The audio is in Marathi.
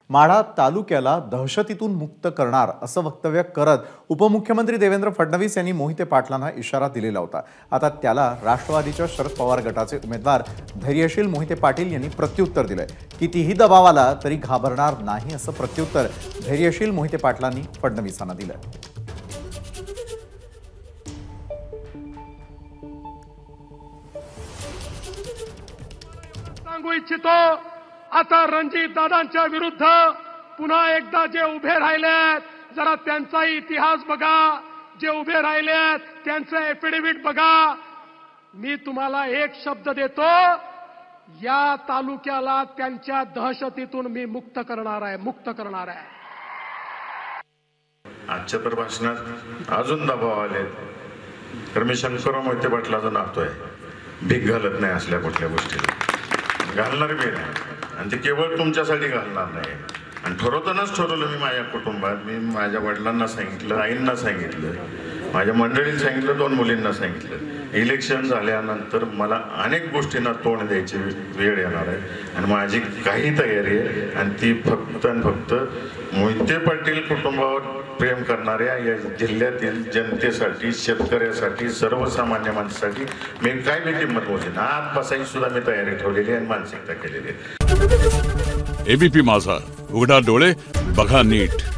माढा तालुक्याला दहशतीतून मुक्त करणार असं वक्तव्य करत उपमुख्यमंत्री देवेंद्र फडणवीस यांनी मोहिते पाटलांना इशारा दिलेला होता। आता त्याला राष्ट्रवादीच्या शरद पवार गटाचे उमेदवार धैर्यशील मोहिते पाटील यांनी प्रत्युत्तर दिलंय। कितीही दबाव आला तरी घाबरणार नाही असं प्रत्युत्तर धैर्यशील मोहिते पाटलांनी फडणवीसांना दिलंय। सांगू इच्छितो, आता रणजित दादांच्या विरुद्ध पुन्हा एकदा जे उभे राहिलेत, जरा त्यांचाही इतिहास बघा, जे उभे राहिलेत त्यांचं एफिडेव्हिट बघा। मी तुम्हाला एक शब्द देतो, या तालुक्याला त्यांच्या दहशतीतून मी मुक्त करणार आहे। आजच्या तर भाषणात अजून दबाव आले, तर मी शंकरराव मोहिते पाटलाचा नातोय, भीक घालत नाही असल्या कुठल्या गोष्टीला, घालणार बी नाही, आणि ते केवळ तुमच्यासाठी घालणार नाही। आणि ठरवतानाच ठरवलं मी माझ्या कुटुंबात, मी माझ्या वडिलांना सांगितलं, आईंना सांगितलं, माझ्या मंडळीला सांगितलं, 2 मुलींना सांगितलं, इलेक्शन झाल्यानंतर मला अनेक गोष्टींना तोंड द्यायची वेळ येणार आहे आणि माझी काही तयारी आहे, आणि ती फक्त आणि फक्त मोहिते पाटील कुटुंबावर प्रेम करणाऱ्या या जिल्ह्यातील जनतेसाठी, शेतकऱ्यासाठी, सर्वसामान्य माणसासाठी मी काय बी किंमत मोजेन, आत बसायची सुद्धा मी तयारी ठेवलेली आणि मानसिकता केलेली आहे। एबीपी माझा, उघडा डोळे बघा नीट।